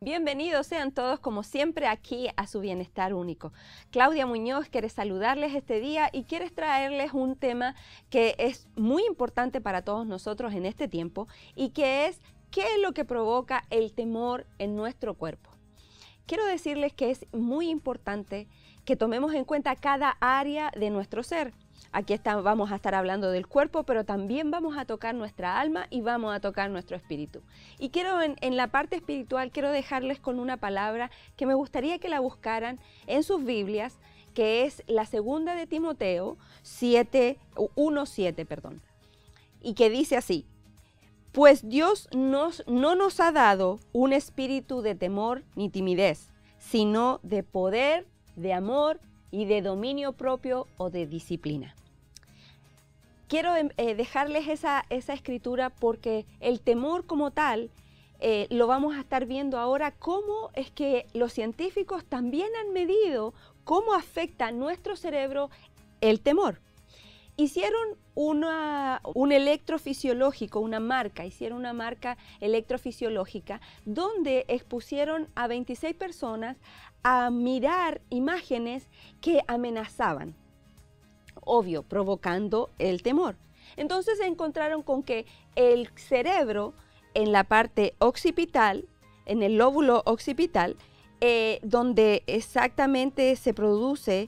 Bienvenidos sean todos como siempre aquí a su Bienestar Único. Claudia Muñoz quiere saludarles este día y quiere traerles un tema que es muy importante para todos nosotros en este tiempo y que es ¿qué es lo que provoca el temor en nuestro cuerpo? Quiero decirles que es muy importante que tomemos en cuenta cada área de nuestro ser. Aquí vamos a estar hablando del cuerpo, pero también vamos a tocar nuestra alma y vamos a tocar nuestro espíritu. Y quiero en la parte espiritual, quiero dejarles con una palabra que me gustaría que la buscaran en sus Biblias, que es la segunda de Timoteo 1:7, y que dice así: pues Dios no nos ha dado un espíritu de temor ni timidez, sino de poder, de amor y de dominio propio o de disciplina. Quiero dejarles esa escritura porque el temor como tal lo vamos a estar viendo ahora, cómo es que los científicos también han medido cómo afecta a nuestro cerebro el temor. Hicieron un electrofisiológico, hicieron una marca electrofisiológica donde expusieron a 26 personas a mirar imágenes que amenazaban, obvio, provocando el temor. Entonces se encontraron con que el cerebro en la parte occipital, en el lóbulo occipital, donde exactamente se produce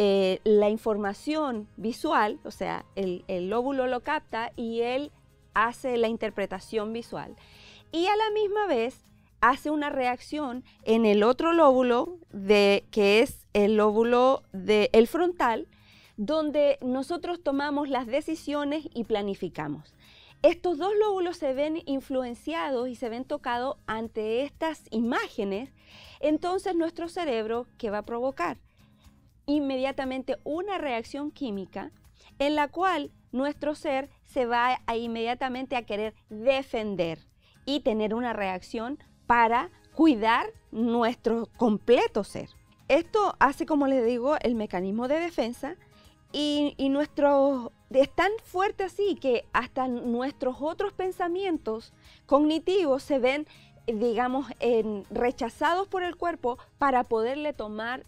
la información visual, o sea, el lóbulo lo capta y él hace la interpretación visual. Y a la misma vez hace una reacción en el otro lóbulo, que es el lóbulo el frontal, donde nosotros tomamos las decisiones y planificamos. Estos dos lóbulos se ven influenciados y se ven tocados ante estas imágenes. Entonces nuestro cerebro, ¿qué va a provocar? Inmediatamente una reacción química en la cual nuestro ser se va inmediatamente a querer defender y tener una reacción para cuidar nuestro completo ser. Esto hace, como les digo, el mecanismo de defensa y nuestro es tan fuerte así que hasta nuestros otros pensamientos cognitivos se ven, digamos, rechazados por el cuerpo para poderle tomar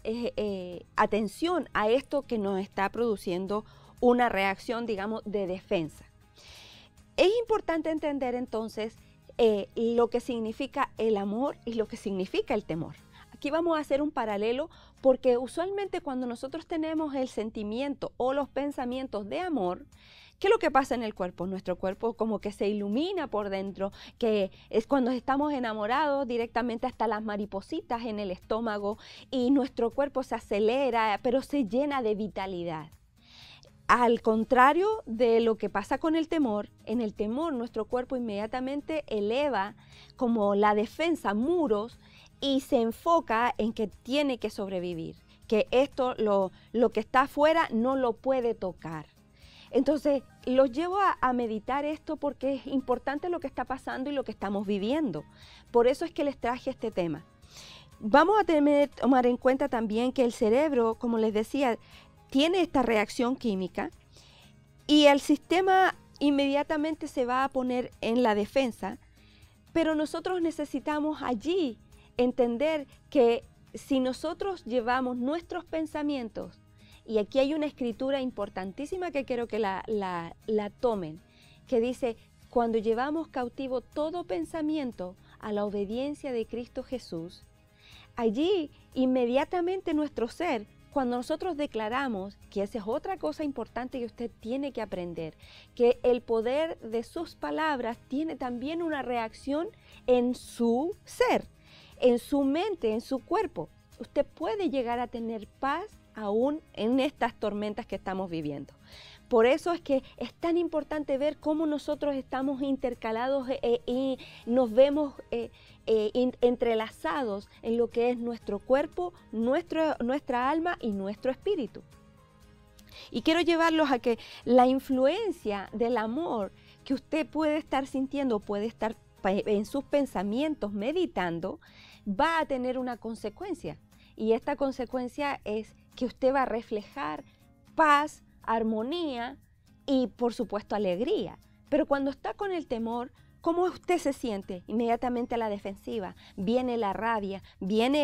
atención a esto que nos está produciendo una reacción, digamos, de defensa. Es importante entender entonces lo que significa el amor y lo que significa el temor. Aquí vamos a hacer un paralelo porque usualmente cuando nosotros tenemos el sentimiento o los pensamientos de amor, ¿qué es lo que pasa en el cuerpo? Nuestro cuerpo como que se ilumina por dentro, que es cuando estamos enamorados directamente hasta las maripositas en el estómago y nuestro cuerpo se acelera, pero se llena de vitalidad. Al contrario de lo que pasa con el temor, en el temor nuestro cuerpo inmediatamente eleva como la defensa, muros, y se enfoca en que tiene que sobrevivir, que esto, lo que está afuera, no lo puede tocar. Entonces, los llevo a meditar esto porque es importante lo que está pasando y lo que estamos viviendo. Por eso es que les traje este tema. Vamos a tomar en cuenta también que el cerebro, como les decía, tiene esta reacción química y el sistema inmediatamente se va a poner en la defensa, pero nosotros necesitamos allí entender que si nosotros llevamos nuestros pensamientos, y aquí hay una escritura importantísima que quiero que la tomen, que dice: cuando llevamos cautivo todo pensamiento a la obediencia de Cristo Jesús, allí inmediatamente nuestro ser, cuando nosotros declaramos, que esa es otra cosa importante que usted tiene que aprender, que el poder de sus palabras tiene también una reacción en su ser, en su mente, en su cuerpo. Usted puede llegar a tener paz aún en estas tormentas que estamos viviendo. Por eso es que es tan importante ver cómo nosotros estamos intercalados y nos vemos entrelazados en lo que es nuestro cuerpo, nuestra alma y nuestro espíritu. Y quiero llevarlos a que la influencia del amor que usted puede estar sintiendo, puede estar en sus pensamientos meditando, va a tener una consecuencia. Y esta consecuencia es que usted va a reflejar paz, armonía y por supuesto alegría. Pero cuando está con el temor, ¿cómo usted se siente? Inmediatamente a la defensiva, viene la rabia, viene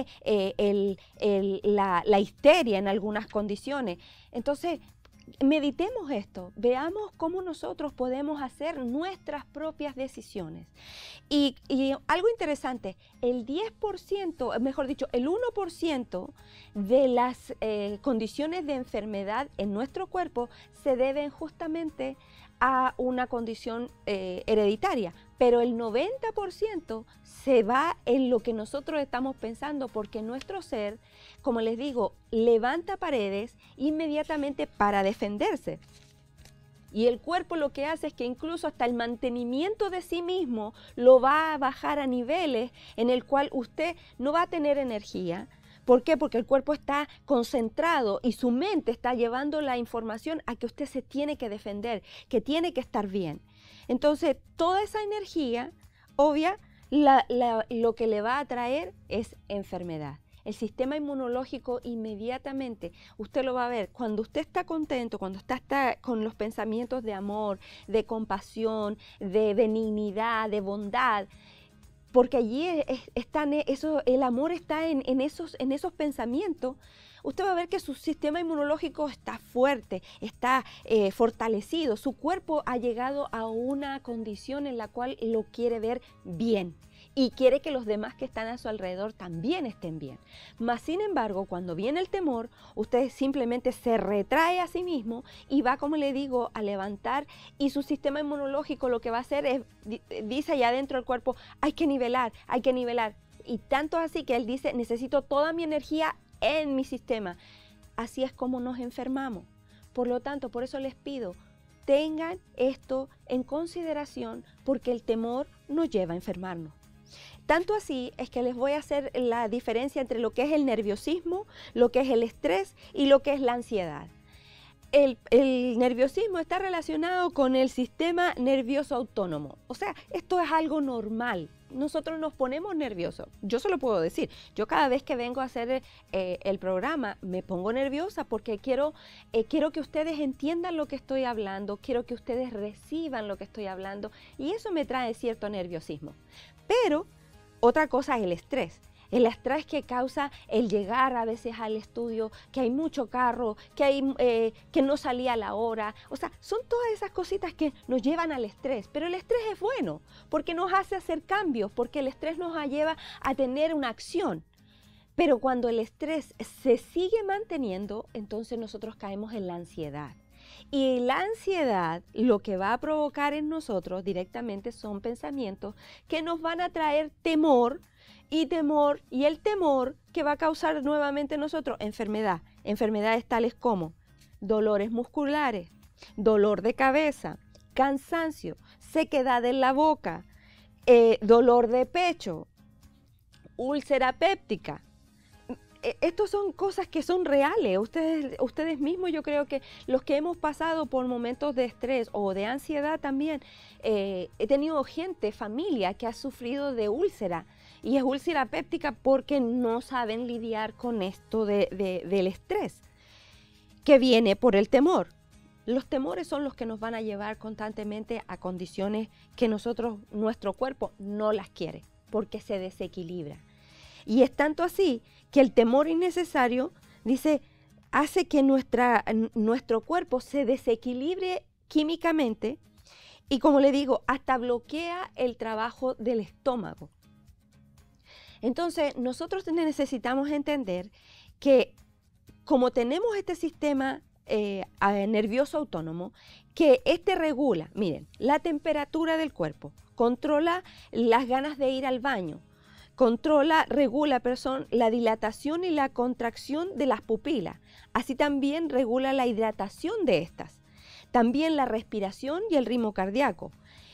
la histeria en algunas condiciones. Entonces, meditemos esto, veamos cómo nosotros podemos hacer nuestras propias decisiones. Y algo interesante, el 10%, mejor dicho, el 1% de las condiciones de enfermedad en nuestro cuerpo se deben justamente a una condición hereditaria, pero el 90% se va en lo que nosotros estamos pensando, porque nuestro ser, como les digo, levanta paredes inmediatamente para defenderse. Y el cuerpo lo que hace es que incluso hasta el mantenimiento de sí mismo lo va a bajar a niveles en el cual usted no va a tener energía. ¿Por qué? Porque el cuerpo está concentrado y su mente está llevando la información a que usted se tiene que defender, que tiene que estar bien. Entonces, toda esa energía, obvia, lo que le va a traer es enfermedad. El sistema inmunológico inmediatamente, usted lo va a ver, cuando usted está contento, cuando está con los pensamientos de amor, de compasión, de benignidad, de bondad, porque allí el amor está en esos pensamientos, usted va a ver que su sistema inmunológico está fuerte, está fortalecido, su cuerpo ha llegado a una condición en la cual lo quiere ver bien y quiere que los demás que están a su alrededor también estén bien. Mas, sin embargo, cuando viene el temor, usted simplemente se retrae a sí mismo y va, como le digo, a levantar, y su sistema inmunológico lo que va a hacer es, dice allá dentro del cuerpo, hay que nivelar, hay que nivelar. Y tanto así que él dice, necesito toda mi energía en mi sistema. Así es como nos enfermamos. Por lo tanto, por eso les pido, tengan esto en consideración, porque el temor nos lleva a enfermarnos. Tanto así es que les voy a hacer la diferencia entre lo que es el nerviosismo, lo que es el estrés y lo que es la ansiedad. El nerviosismo está relacionado con el sistema nervioso autónomo. O sea, esto es algo normal. Nosotros nos ponemos nerviosos. Yo se lo puedo decir. Yo cada vez que vengo a hacer el programa me pongo nerviosa porque quiero que ustedes entiendan lo que estoy hablando, quiero que ustedes reciban lo que estoy hablando, y eso me trae cierto nerviosismo. Pero otra cosa es el estrés. El estrés que causa el llegar a veces al estudio, que hay mucho carro, que no salía a la hora. O sea, son todas esas cositas que nos llevan al estrés. Pero el estrés es bueno porque nos hace hacer cambios, porque el estrés nos lleva a tener una acción. Pero cuando el estrés se sigue manteniendo, entonces nosotros caemos en la ansiedad. Y la ansiedad lo que va a provocar en nosotros directamente son pensamientos que nos van a traer temor, y el temor que va a causar nuevamente en nosotros enfermedad. Enfermedades tales como dolores musculares, dolor de cabeza, cansancio, sequedad en la boca, dolor de pecho, úlcera péptica. Estos son cosas que son reales. Ustedes mismos, yo creo que los que hemos pasado por momentos de estrés o de ansiedad también, he tenido gente, familia que ha sufrido de úlcera, y es úlcera péptica porque no saben lidiar con esto del estrés que viene por el temor. Los temores son los que nos van a llevar constantemente a condiciones que nuestro cuerpo no las quiere, porque se desequilibra. Y es tanto así que el temor innecesario, dice, hace que nuestro cuerpo se desequilibre químicamente y, como le digo, hasta bloquea el trabajo del estómago. Entonces, nosotros necesitamos entender que como tenemos este sistema nervioso autónomo, que regula, miren, la temperatura del cuerpo, controla las ganas de ir al baño, regula la dilatación y la contracción de las pupilas, así también regula la hidratación de estas, también la respiración y el ritmo cardíaco,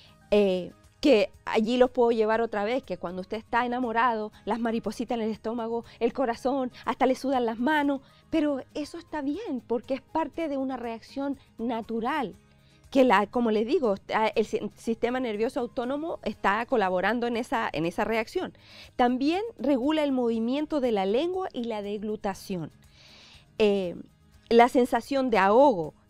que allí los puedo llevar otra vez, que cuando usted está enamorado, las maripositas en el estómago, el corazón, hasta le sudan las manos, pero eso está bien porque es parte de una reacción natural. Como les digo, el sistema nervioso autónomo está colaborando en esa reacción. También regula el movimiento de la lengua y la deglutación. La sensación de ahogo,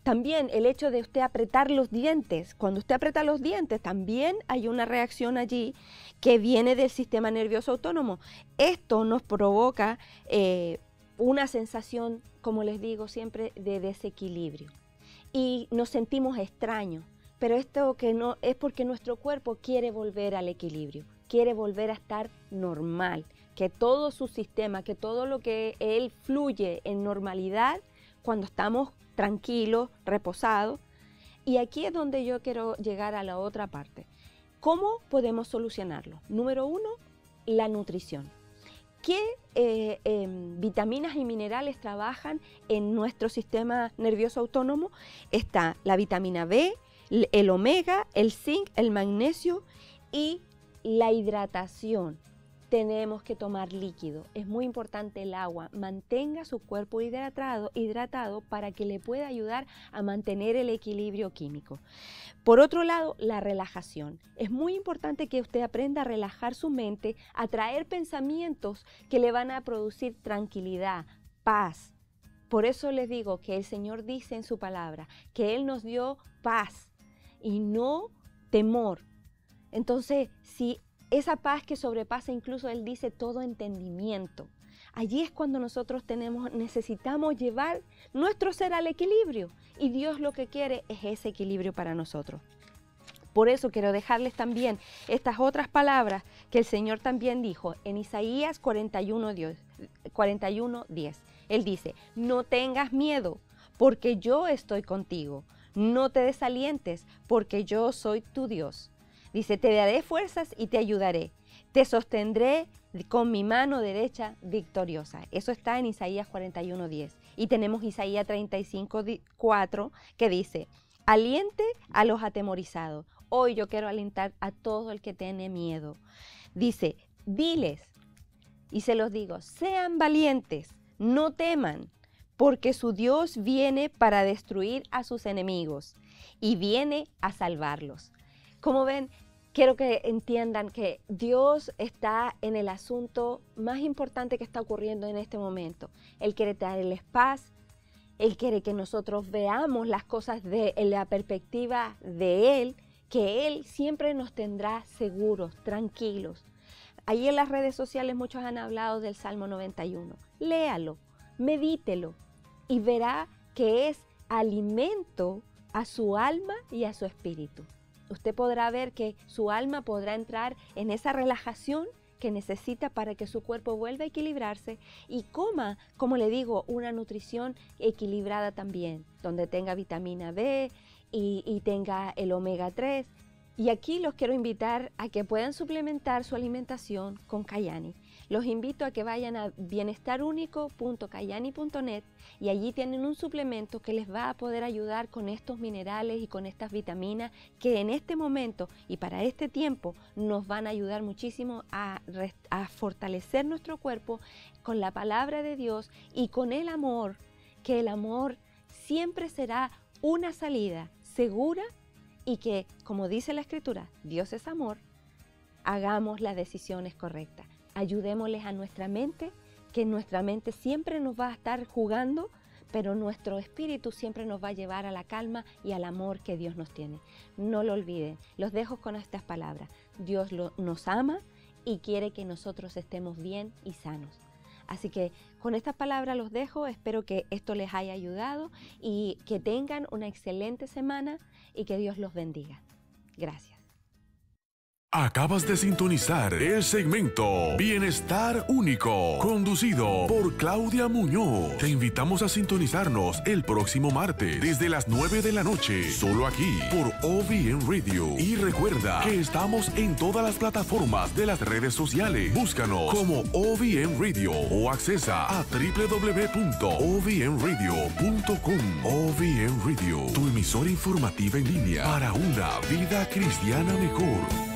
También el hecho de usted apretar los dientes. Cuando usted aprieta los dientes, también hay una reacción allí que viene del sistema nervioso autónomo. Esto nos provoca una sensación, como les digo siempre, de desequilibrio. Y nos sentimos extraños. Pero esto que no es porque nuestro cuerpo quiere volver al equilibrio, quiere volver a estar normal, que todo su sistema, que todo lo que él fluye en normalidad cuando estamos tranquilos, reposados. Y aquí es donde yo quiero llegar a la otra parte. ¿Cómo podemos solucionarlo? Número 1, la nutrición. ¿Qué vitaminas y minerales trabajan en nuestro sistema nervioso autónomo? Está la vitamina B, el omega, el zinc, el magnesio y la hidratación. Tenemos que tomar líquido. Es muy importante el agua. Mantenga su cuerpo hidratado para que le pueda ayudar a mantener el equilibrio químico. Por otro lado, la relajación. Es muy importante que usted aprenda a relajar su mente, a traer pensamientos que le van a producir tranquilidad, paz. Por eso les digo que el Señor dice en su palabra que Él nos dio paz y no temor. Entonces, si esa paz que sobrepasa incluso, Él dice, todo entendimiento. Allí es cuando nosotros necesitamos llevar nuestro ser al equilibrio. Y Dios lo que quiere es ese equilibrio para nosotros. Por eso quiero dejarles también estas otras palabras que el Señor también dijo en Isaías 41:10. Él dice, no tengas miedo, porque yo estoy contigo. No te desalientes, porque yo soy tu Dios. Dice, te daré fuerzas y te ayudaré. Te sostendré con mi mano derecha victoriosa. Eso está en Isaías 41:10. Y tenemos Isaías 35:4 que dice, aliente a los atemorizados. Hoy yo quiero alentar a todo el que tiene miedo. Dice, diles, y se los digo, sean valientes, no teman, porque su Dios viene para destruir a sus enemigos y viene a salvarlos. Como ven, quiero que entiendan que Dios está en el asunto más importante que está ocurriendo en este momento. Él quiere traerles paz, Él quiere que nosotros veamos las cosas en la perspectiva de Él, que Él siempre nos tendrá seguros, tranquilos. Ahí en las redes sociales muchos han hablado del Salmo 91. Léalo, medítelo y verá que es alimento a su alma y a su espíritu. Usted podrá ver que su alma podrá entrar en esa relajación que necesita para que su cuerpo vuelva a equilibrarse y coma, como le digo, una nutrición equilibrada también, donde tenga vitamina B y tenga el omega 3. Y aquí los quiero invitar a que puedan suplementar su alimentación con Kayani. Los invito a que vayan a bienestarunico.kayani.net y allí tienen un suplemento que les va a poder ayudar con estos minerales y con estas vitaminas que en este momento y para este tiempo nos van a ayudar muchísimo a fortalecer nuestro cuerpo con la palabra de Dios y con el amor, que el amor siempre será una salida segura y que, como dice la Escritura, Dios es amor, hagamos las decisiones correctas. Ayudémosles a nuestra mente, que nuestra mente siempre nos va a estar jugando, pero nuestro espíritu siempre nos va a llevar a la calma y al amor que Dios nos tiene. No lo olviden, los dejo con estas palabras. Dios nos ama y quiere que nosotros estemos bien y sanos. Así que con estas palabras los dejo, espero que esto les haya ayudado y que tengan una excelente semana y que Dios los bendiga. Gracias. Acabas de sintonizar el segmento Bienestar Único, conducido por Claudia Muñoz. Te invitamos a sintonizarnos el próximo martes desde las 9 de la noche, solo aquí por OVN Radio. Y recuerda que estamos en todas las plataformas de las redes sociales. Búscanos como OVN Radio o accesa a www.ovnradio.com. OVN Radio, tu emisora informativa en línea para una vida cristiana mejor.